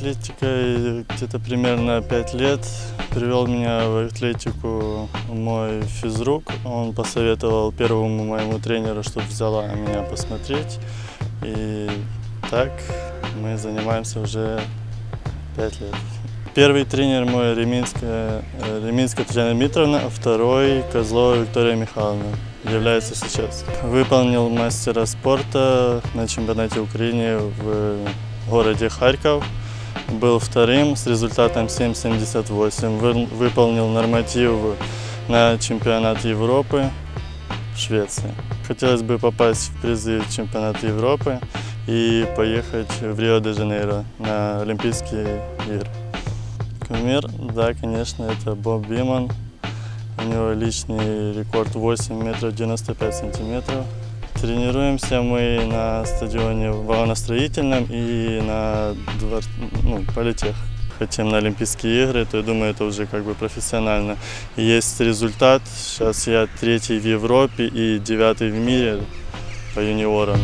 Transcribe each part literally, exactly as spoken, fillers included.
атлетикой где-то примерно пять лет. Привел меня в атлетику мой физрук. Он посоветовал первому моему тренеру, чтобы взяла меня посмотреть. И так мы занимаемся уже пять лет. Первый тренер мой Реминская, Реминская Татьяна Дмитровна, а второй Козлова Виктория Михайловна является сейчас. Выполнил мастера спорта на чемпионате Украины в городе Харьков. Был вторым с результатом семь семьдесят восемь. Выполнил норматив на чемпионат Европы в Швеции. Хотелось бы попасть в призы чемпионата Европы и поехать в Рио-де-Жанейро на Олимпийские игры. Кумир, да, конечно, это Боб Биман. У него личный рекорд восемь метров девяносто пять сантиметров. Тренируемся мы на стадионе вагоностроительном и на двор... ну, политех. Хотим на Олимпийские игры, то я думаю, это уже как бы профессионально. И есть результат. Сейчас я третий в Европе и девятый в мире по юниорам.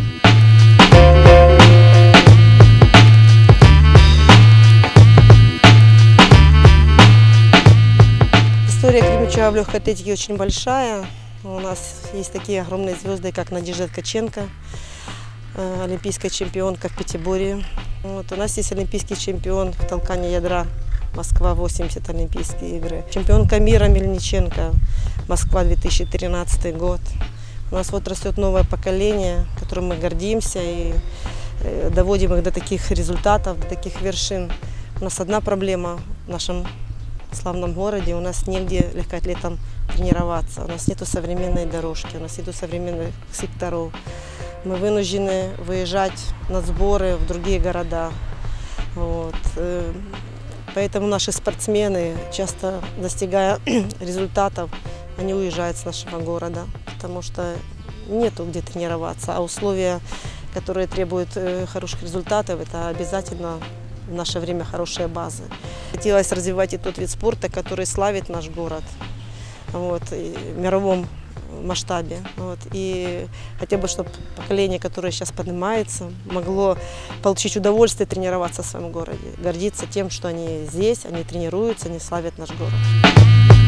История Кременчуга в легкой атлетике очень большая. У нас есть такие огромные звезды, как Надежда Ткаченко, олимпийская чемпионка в пятиборье. Вот, у нас есть олимпийский чемпион в толкании ядра, Москва восемьдесят Олимпийские игры. Чемпионка мира Мельниченко, Москва две тысячи тринадцатый год. У нас вот растет новое поколение, которым мы гордимся и доводим их до таких результатов, до таких вершин. У нас одна проблема в нашем славном городе, у нас негде легкоатлетам тренироваться, у нас нету современной дорожки, у нас нету современных секторов. Мы вынуждены выезжать на сборы в другие города. Вот. Поэтому наши спортсмены, часто достигая результатов, они уезжают с нашего города, потому что нету где тренироваться, а условия, которые требуют хороших результатов, это обязательно в наше время хорошие базы. Хотелось развивать и тот вид спорта, который славит наш город, вот, в мировом масштабе. Вот, и хотя бы, чтобы поколение, которое сейчас поднимается, могло получить удовольствие тренироваться в своем городе, гордиться тем, что они здесь, они тренируются, они славят наш город.